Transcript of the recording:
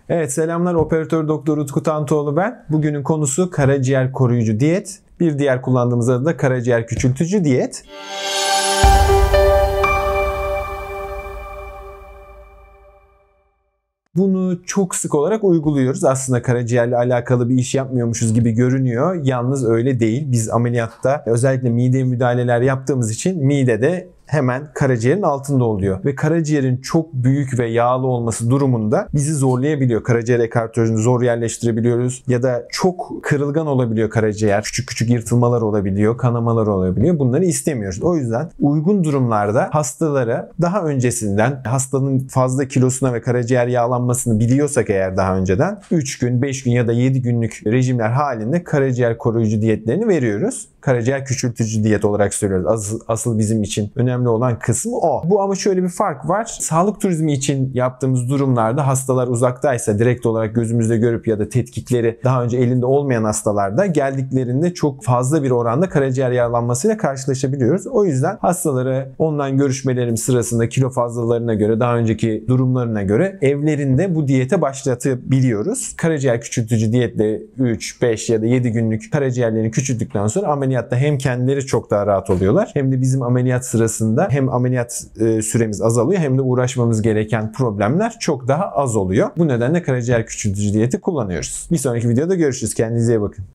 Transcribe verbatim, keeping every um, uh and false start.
Evet, selamlar. Operatör Doktor Utku Tantoğlu ben. Bugünün konusu karaciğer koruyucu diyet. Bir diğer kullandığımız adı da karaciğer küçültücü diyet. Bunu çok sık olarak uyguluyoruz. Aslında karaciğerle alakalı bir iş yapmıyormuşuz gibi görünüyor. Yalnız öyle değil. Biz ameliyatta özellikle mide müdahaleler yaptığımız için midede hemen karaciğerin altında oluyor. Ve karaciğerin çok büyük ve yağlı olması durumunda bizi zorlayabiliyor. Karaciğer ekartörünü zor yerleştirebiliyoruz. Ya da çok kırılgan olabiliyor karaciğer. Küçük küçük yırtılmalar olabiliyor, kanamalar olabiliyor. Bunları istemiyoruz. O yüzden uygun durumlarda hastalara daha öncesinden hastanın fazla kilosuna ve karaciğer yağlanmasını biliyorsak eğer daha önceden üç gün, beş gün ya da yedi günlük rejimler halinde karaciğer koruyucu diyetlerini veriyoruz. Karaciğer küçültücü diyet olarak söylüyoruz. Asıl, asıl bizim için önemli olan kısmı o. Bu ama şöyle bir fark var. Sağlık turizmi için yaptığımız durumlarda hastalar uzaktaysa direkt olarak gözümüzde görüp ya da tetkikleri daha önce elinde olmayan hastalarda geldiklerinde çok fazla bir oranda karaciğer yağlanmasıyla karşılaşabiliyoruz. O yüzden hastalara online görüşmelerim sırasında kilo fazlalarına göre, daha önceki durumlarına göre evlerinde bu diyete başlatabiliyoruz. Karaciğer küçültücü diyetle üç, beş ya da yedi günlük karaciğerlerini küçülttükten sonra ameliyatta hem kendileri çok daha rahat oluyorlar hem de bizim ameliyat sırasında hem ameliyat süremiz azalıyor hem de uğraşmamız gereken problemler çok daha az oluyor. Bu nedenle karaciğer küçültücü diyeti kullanıyoruz. Bir sonraki videoda görüşürüz. Kendinize iyi bakın.